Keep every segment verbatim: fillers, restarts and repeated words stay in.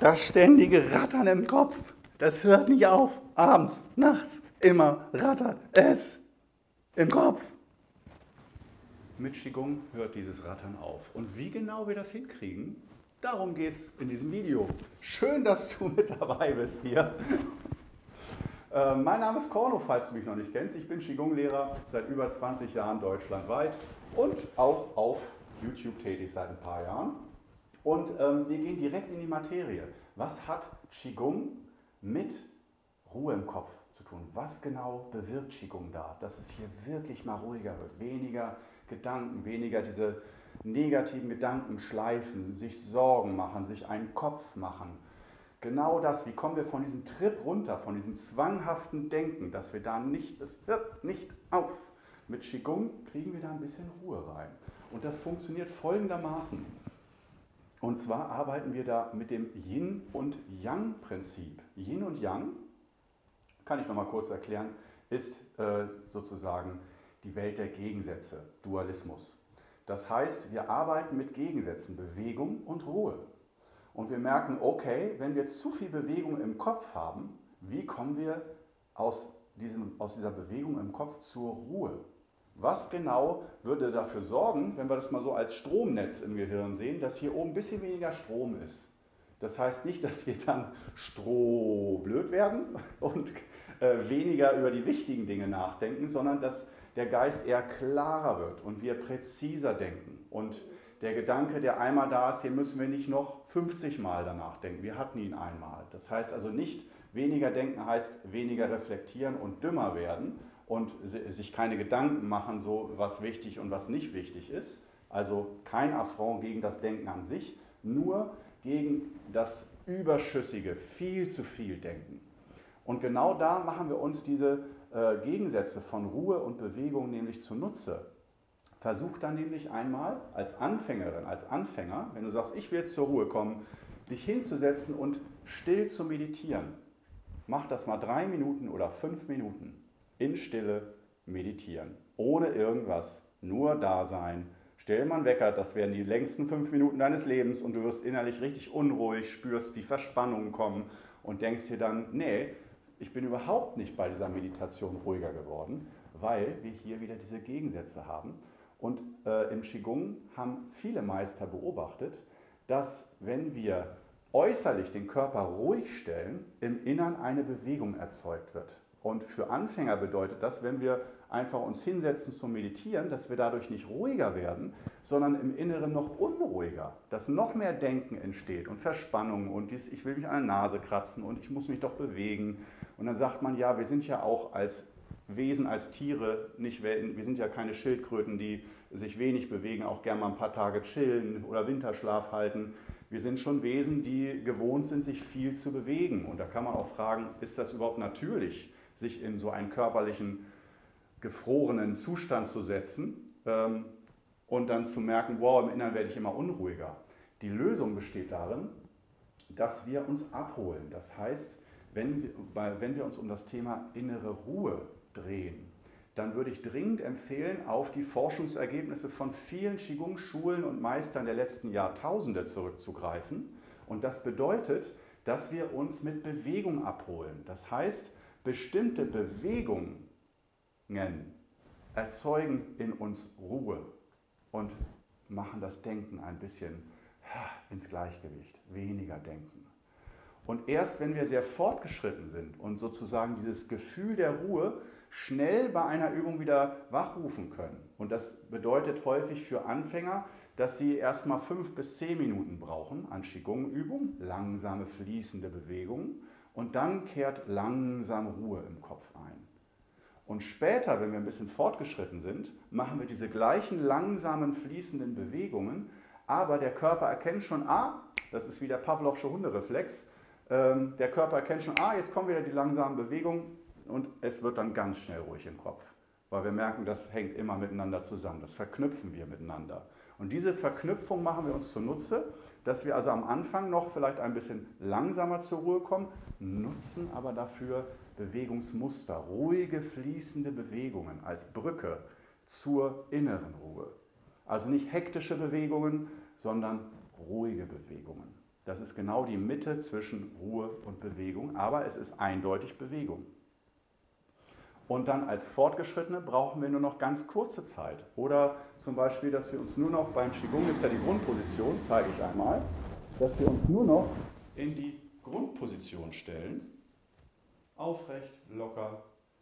Das ständige Rattern im Kopf, das hört nicht auf. Abends, nachts, immer rattert es im Kopf. Mit Qigong hört dieses Rattern auf. Und wie genau wir das hinkriegen, darum geht es in diesem Video. Schön, dass du mit dabei bist hier. Äh, mein Name ist Korno, falls du mich noch nicht kennst. Ich bin Qigong-Lehrer seit über zwanzig Jahren deutschlandweit und auch auf YouTube tätig seit ein paar Jahren. Und ähm, wir gehen direkt in die Materie. Was hat Qigong mit Ruhe im Kopf zu tun? Was genau bewirkt Qigong da, dass es hier wirklich mal ruhiger wird? Weniger Gedanken, weniger diese negativen Gedanken schleifen, sich Sorgen machen, sich einen Kopf machen. Genau das, wie kommen wir von diesem Trip runter, von diesem zwanghaften Denken, dass wir da nicht, es hört nicht auf. Mit Qigong kriegen wir da ein bisschen Ruhe rein. Und das funktioniert folgendermaßen. Und zwar arbeiten wir da mit dem Yin- und Yang-Prinzip. Yin und Yang, kann ich noch mal kurz erklären, ist äh, sozusagen die Welt der Gegensätze, Dualismus. Das heißt, wir arbeiten mit Gegensätzen, Bewegung und Ruhe. Und wir merken, okay, wenn wir zu viel Bewegung im Kopf haben, wie kommen wir aus, diesem, aus dieser Bewegung im Kopf zur Ruhe? Was genau würde dafür sorgen, wenn wir das mal so als Stromnetz im Gehirn sehen, dass hier oben ein bisschen weniger Strom ist? Das heißt nicht, dass wir dann strohblöd werden und äh, weniger über die wichtigen Dinge nachdenken, sondern dass der Geist eher klarer wird und wir präziser denken. Und der Gedanke, der einmal da ist, den müssen wir nicht noch fünfzig Mal danach denken. Wir hatten ihn einmal. Das heißt also nicht, weniger denken heißt weniger reflektieren und dümmer werden und sich keine Gedanken machen, so was wichtig und was nicht wichtig ist. Also kein Affront gegen das Denken an sich, nur gegen das überschüssige, viel zu viel Denken. Und genau da machen wir uns diese äh, Gegensätze von Ruhe und Bewegung nämlich zunutze. Versuch dann nämlich einmal als Anfängerin, als Anfänger, wenn du sagst, ich will jetzt zur Ruhe kommen, dich hinzusetzen und still zu meditieren. Mach das mal drei Minuten oder fünf Minuten in Stille meditieren, ohne irgendwas, nur da sein. Stell mal einen Wecker, das werden die längsten fünf Minuten deines Lebens und du wirst innerlich richtig unruhig, spürst, wie Verspannungen kommen und denkst dir dann, nee, ich bin überhaupt nicht bei dieser Meditation ruhiger geworden, weil wir hier wieder diese Gegensätze haben. Und äh, im Qigong haben viele Meister beobachtet, dass wenn wir äußerlich den Körper ruhig stellen, im Innern eine Bewegung erzeugt wird. Und für Anfänger bedeutet das, wenn wir einfach uns hinsetzen zum Meditieren, dass wir dadurch nicht ruhiger werden, sondern im Inneren noch unruhiger, dass noch mehr Denken entsteht und Verspannungen und dies, ich will mich an der Nase kratzen und ich muss mich doch bewegen. Und dann sagt man, ja, wir sind ja auch als Wesen, als Tiere, nicht, wir sind ja keine Schildkröten, die sich wenig bewegen, auch gerne mal ein paar Tage chillen oder Winterschlaf halten. Wir sind schon Wesen, die gewohnt sind, sich viel zu bewegen. Und da kann man auch fragen, ist das überhaupt natürlich, sich in so einen körperlichen, gefrorenen Zustand zu setzen ähm, und dann zu merken, wow, im Inneren werde ich immer unruhiger. Die Lösung besteht darin, dass wir uns abholen. Das heißt, wenn wir, wenn wir uns um das Thema innere Ruhe drehen, dann würde ich dringend empfehlen, auf die Forschungsergebnisse von vielen Qigong-Schulen und Meistern der letzten Jahrtausende zurückzugreifen. Und das bedeutet, dass wir uns mit Bewegung abholen. Das heißt, bestimmte Bewegungen erzeugen in uns Ruhe und machen das Denken ein bisschen ins Gleichgewicht, weniger denken. Und erst wenn wir sehr fortgeschritten sind und sozusagen dieses Gefühl der Ruhe schnell bei einer Übung wieder wachrufen können. Und das bedeutet häufig für Anfänger, dass sie erst mal fünf bis zehn Minuten brauchen an Qigong-Übungen, langsame fließende Bewegungen. Und dann kehrt langsam Ruhe im Kopf ein. Und später, wenn wir ein bisschen fortgeschritten sind, machen wir diese gleichen langsamen fließenden Bewegungen, aber der Körper erkennt schon, ah, das ist wie der Pavlovsche Hundereflex, ähm, der Körper erkennt schon, ah, jetzt kommen wieder die langsamen Bewegungen und es wird dann ganz schnell ruhig im Kopf, weil wir merken, das hängt immer miteinander zusammen, das verknüpfen wir miteinander. Und diese Verknüpfung machen wir uns zunutze, dass wir also am Anfang noch vielleicht ein bisschen langsamer zur Ruhe kommen, nutzen aber dafür Bewegungsmuster, ruhige, fließende Bewegungen als Brücke zur inneren Ruhe. Also nicht hektische Bewegungen, sondern ruhige Bewegungen. Das ist genau die Mitte zwischen Ruhe und Bewegung, aber es ist eindeutig Bewegung. Und dann als Fortgeschrittene brauchen wir nur noch ganz kurze Zeit. Oder zum Beispiel, dass wir uns nur noch beim Qigong, jetzt ja die Grundposition, zeige ich einmal, dass wir uns nur noch in die Grundposition stellen. Aufrecht, locker.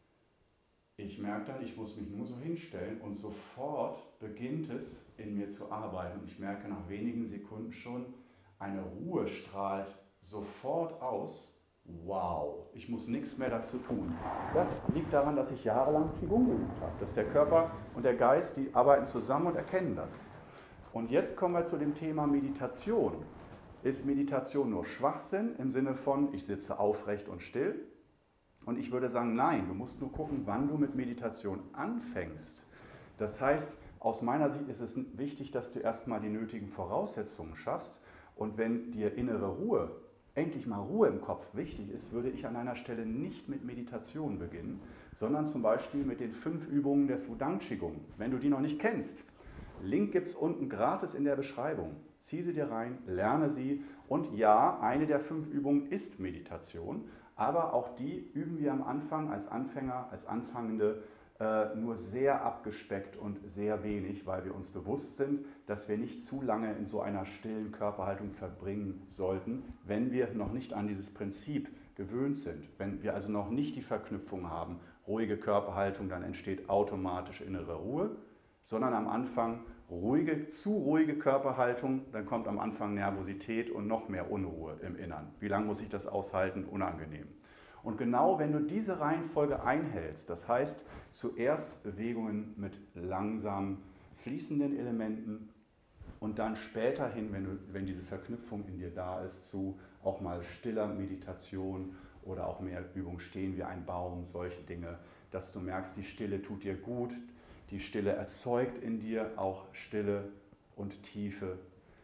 Ich merke dann, ich muss mich nur so hinstellen und sofort beginnt es in mir zu arbeiten. Und ich merke nach wenigen Sekunden schon, eine Ruhe strahlt sofort aus. Wow, ich muss nichts mehr dazu tun. Das liegt daran, dass ich jahrelang Qigong geübt habe. Dass der Körper und der Geist, die arbeiten zusammen und erkennen das. Und jetzt kommen wir zu dem Thema Meditation. Ist Meditation nur Schwachsinn im Sinne von, ich sitze aufrecht und still? Und ich würde sagen, nein, du musst nur gucken, wann du mit Meditation anfängst. Das heißt, aus meiner Sicht ist es wichtig, dass du erstmal die nötigen Voraussetzungen schaffst. Und wenn dir innere Ruhe, endlich mal Ruhe im Kopf wichtig ist, würde ich an einer Stelle nicht mit Meditation beginnen, sondern zum Beispiel mit den fünf Übungen des Wudang Qigong. Wenn du die noch nicht kennst, Link gibt es unten gratis in der Beschreibung. Zieh sie dir rein, lerne sie und ja, eine der fünf Übungen ist Meditation, aber auch die üben wir am Anfang als Anfänger, als Anfangende äh, nur sehr abgespeckt und sehr wenig, weil wir uns bewusst sind, dass wir nicht zu lange in so einer stillen Körperhaltung verbringen sollten, wenn wir noch nicht an dieses Prinzip gewöhnt sind. Wenn wir also noch nicht die Verknüpfung haben, ruhige Körperhaltung, dann entsteht automatisch innere Ruhe, sondern am Anfang ruhige, zu ruhige Körperhaltung, dann kommt am Anfang Nervosität und noch mehr Unruhe im Innern. Wie lange muss ich das aushalten? Unangenehm. Und genau wenn du diese Reihenfolge einhältst, das heißt zuerst Bewegungen mit langsam fließenden Elementen und dann späterhin, wenn, du, wenn diese Verknüpfung in dir da ist, zu auch mal stiller Meditation oder auch mehr Übung stehen wie ein Baum, solche Dinge, dass du merkst, die Stille tut dir gut, die Stille erzeugt in dir auch Stille und Tiefe.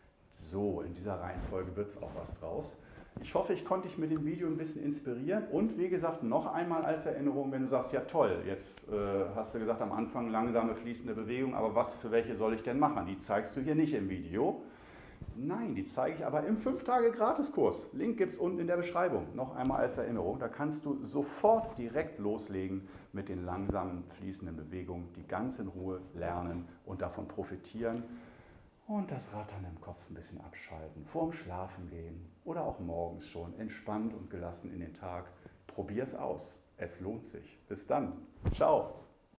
So, in dieser Reihenfolge wird es auch was draus. Ich hoffe, ich konnte dich mit dem Video ein bisschen inspirieren und wie gesagt, noch einmal als Erinnerung, wenn du sagst, ja toll, jetzt äh, hast du gesagt am Anfang langsame fließende Bewegung, aber was für welche soll ich denn machen? Die zeigst du hier nicht im Video. Nein, die zeige ich aber im fünf Tage Gratiskurs. Link gibt es unten in der Beschreibung. Noch einmal als Erinnerung, da kannst du sofort direkt loslegen mit den langsamen fließenden Bewegungen, die ganz in Ruhe lernen und davon profitieren. Und das Rattern im Kopf ein bisschen abschalten, vorm Schlafen gehen oder auch morgens schon entspannt und gelassen in den Tag. Probier es aus, es lohnt sich. Bis dann, ciao.